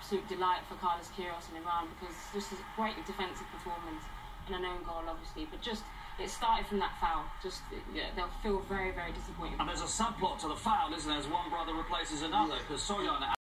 absolute delight for Carlos Queiroz in Iran, because just a great defensive performance and an own goal, obviously, but just it started from that foul. Just they'll feel very, very disappointed. And there's a subplot to the foul, isn't there? As one brother replaces another, because Soyan